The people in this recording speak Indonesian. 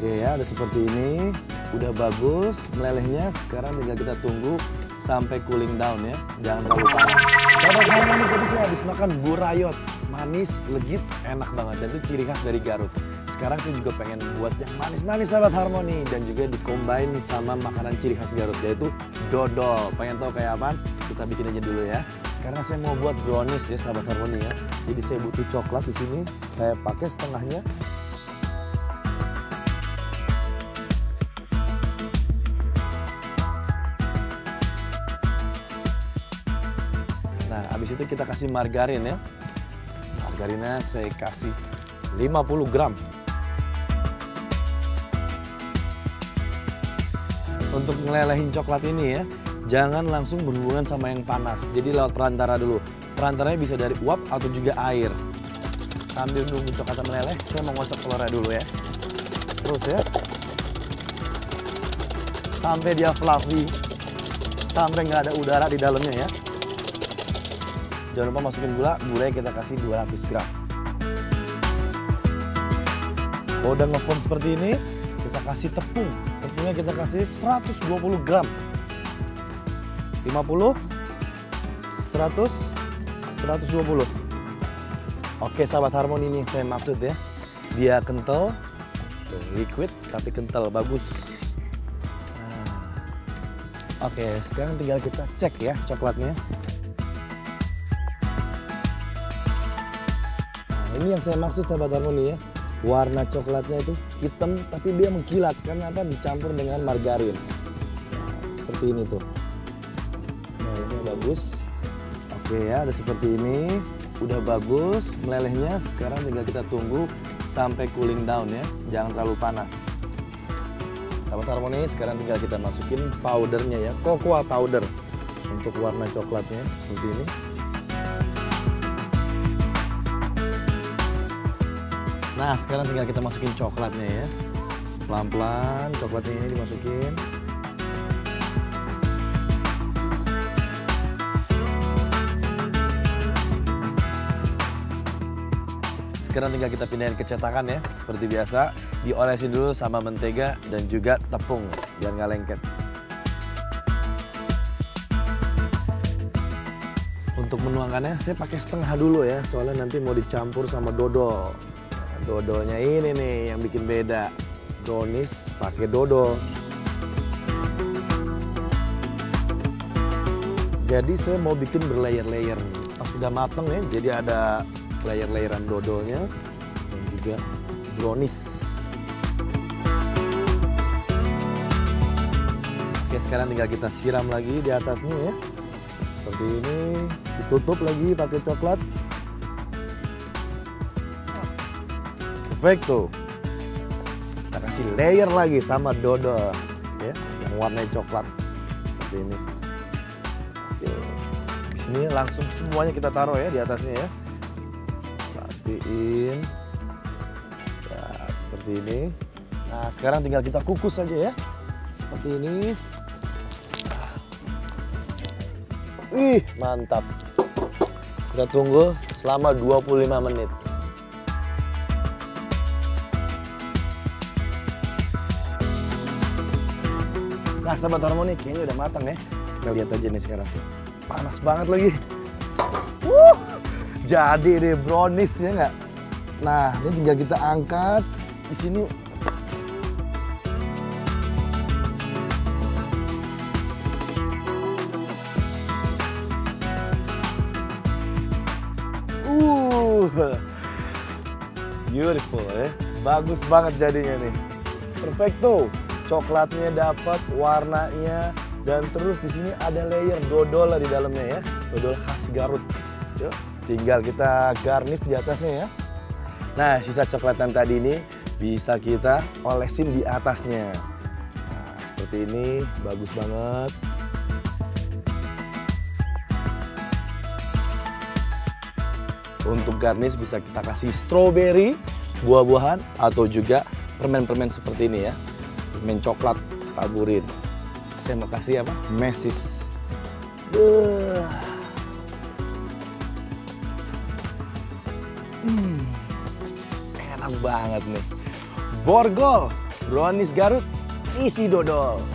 Oke ya, udah seperti ini. Udah bagus melelehnya. Sekarang tinggal kita tunggu sampai cooling down ya. Jangan terlalu panas. Sahabat Harmoni, tadi saya habis makan gurayot. Manis, legit, enak banget. Dan itu ciri khas dari Garut. Sekarang saya juga pengen buat yang manis-manis sahabat Harmoni. Dan juga dikombain sama makanan ciri khas Garut, yaitu dodol. Pengen tahu kayak apa? Kita bikin aja dulu ya. Karena saya mau buat brownies ya sahabat Harmoni ya. Jadi saya butuh coklat di sini. Saya pakai setengahnya. Nah, habis itu kita kasih margarin ya. Margarinnya saya kasih 50 gram. Untuk ngelelehin coklat ini ya, jangan langsung berhubungan sama yang panas. Jadi lewat perantara dulu. Perantaranya bisa dari uap atau juga air. Sambil nunggu coklatnya meleleh, saya mau ngocok telurnya dulu ya. Terus ya. Sampai dia fluffy. Sampai nggak ada udara di dalamnya ya. Jangan lupa masukin gula, gulanya kita kasih 200 gram. Kalau udah ngefoam seperti ini, kita kasih tepung. Tepungnya kita kasih 120 gram. 50, 100, 120. Oke sahabat Harmoni, ini yang saya maksud ya. Dia kental, liquid tapi kental, bagus. Nah. Oke, sekarang tinggal kita cek ya coklatnya. Ini yang saya maksud sahabat Harmoni ya. Warna coklatnya itu hitam tapi dia mengkilat karena apa? Dicampur dengan margarin. Nah, seperti ini tuh. Melelehnya bagus. Oke ya, udah seperti ini. Udah bagus melelehnya. Sekarang tinggal kita tunggu sampai cooling down ya. Jangan terlalu panas. Sahabat Harmoni, sekarang tinggal kita masukin powdernya ya. Cocoa powder. Untuk warna coklatnya seperti ini. Nah, sekarang tinggal kita masukin coklatnya ya. Pelan-pelan coklatnya ini dimasukin. Sekarang tinggal kita pindahin ke cetakan ya. Seperti biasa, diolesin dulu sama mentega dan juga tepung biar nggak lengket. Untuk menuangkannya, saya pakai setengah dulu ya. Soalnya nanti mau dicampur sama dodol. Dodolnya ini nih yang bikin beda. Brownies pakai dodol. Jadi saya mau bikin berlayer-layer. Pas sudah matang ya, jadi ada layer-layeran dodolnya dan juga brownies. Oke, sekarang tinggal kita siram lagi di atasnya ya. Seperti ini, ditutup lagi pakai coklat. Perfecto. Kita kasih layer lagi sama dodol ya, yang warnanya coklat seperti ini. Oke. Di sini langsung semuanya kita taruh ya di atasnya ya. Pastiin. Seperti ini. Nah, sekarang tinggal kita kukus saja ya. Seperti ini. Wih, mantap. Kita tunggu selama 25 menit. Nah, sahabat Harmoni, kayaknya udah matang ya. Kita lihat aja nih sekarang. Panas banget lagi. Jadi deh brownies ya nggak? Nah, ini tinggal kita angkat di sini. Beautiful ya. Bagus banget jadinya nih. Perfecto. Coklatnya dapat, warnanya, dan terus di sini ada layer dodol di dalamnya ya, dodol khas Garut. Yuk, tinggal kita garnish di atasnya ya. Nah, sisa coklatan tadi ini bisa kita olesin di atasnya. Nah, seperti ini, bagus banget. Untuk garnish bisa kita kasih stroberi, buah-buahan, atau juga permen-permen seperti ini ya. Permen coklat taburin. Saya mau kasih apa? Mesis. Enak banget nih. Borgol Brownies Garut isi dodol.